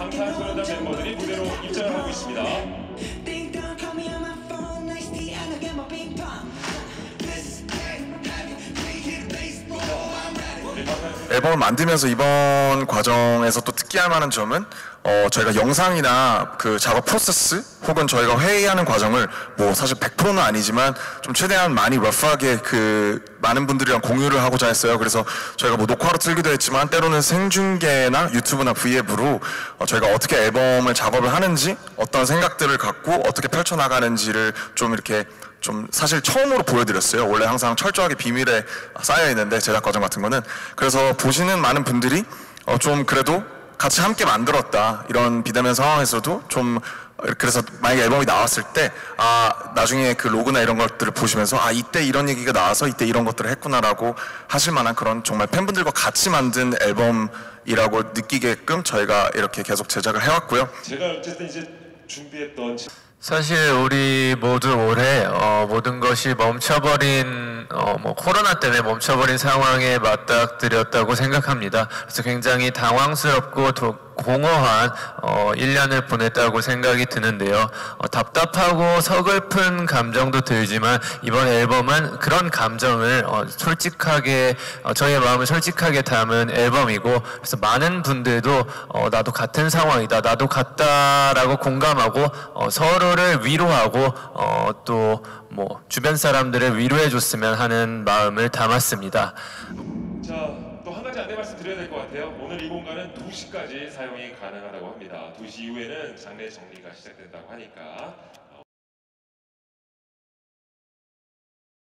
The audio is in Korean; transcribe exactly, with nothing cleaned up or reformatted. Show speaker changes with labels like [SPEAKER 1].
[SPEAKER 1] 방탄소년단 멤버들이 무대로 입장을 하고 있습니다.
[SPEAKER 2] 앨범을 만들면서 이번 과정에서 또 특기할 만한 점은 어, 저희가 영상이나 그 작업 프로세스 혹은 저희가 회의하는 과정을 뭐 사실 백 퍼센트는 아니지만 좀 최대한 많이 러프하게 그 많은 분들이랑 공유를 하고자 했어요. 그래서 저희가 뭐 녹화로 틀기도 했지만 때로는 생중계나 유튜브나 브이앱으로 어, 저희가 어떻게 앨범을 작업을 하는지 어떤 생각들을 갖고 어떻게 펼쳐나가는지를 좀 이렇게 좀 사실 처음으로 보여드렸어요. 원래 항상 철저하게 비밀에 쌓여 있는데 제작 과정 같은 거는. 그래서 보시는 많은 분들이 어 좀 그래도 같이 함께 만들었다 이런 비대면 상황에서도 좀 그래서 만약에 앨범이 나왔을 때 아 나중에 그 로그나 이런 것들을 보시면서 아 이때 이런 얘기가 나와서 이때 이런 것들을 했구나라고 하실 만한 그런 정말 팬분들과 같이 만든 앨범이라고 느끼게끔 저희가 이렇게 계속 제작을 해왔고요.
[SPEAKER 1] 제가 어쨌든 이제 준비했던
[SPEAKER 3] 사실 우리 모두 올해 어, 모든 것이 멈춰버린 어, 뭐 코로나 때문에 멈춰버린 상황에 맞닥뜨렸다고 생각합니다. 그래서 굉장히 당황스럽고 도, 공허한 어, 일 년을 보냈다고 생각이 드는데요. 어, 답답하고 서글픈 감정도 들지만 이번 앨범은 그런 감정을 어, 솔직하게 어, 저희의 마음을 솔직하게 담은 앨범이고 그래서 많은 분들도 어, 나도 같은 상황이다, 나도 같다라고 공감하고 어, 서로를 위로하고 어, 또 뭐 주변 사람들을 위로해줬으면 하는 마음을 담았습니다.
[SPEAKER 1] 자, 또 한 가지 안내 말씀 드려야 될 것 같아요. 오늘 이 공간은 두 시까지 사용이 가능하다고 합니다. 두 시 이후에는 장례 정리가 시작된다고 하니까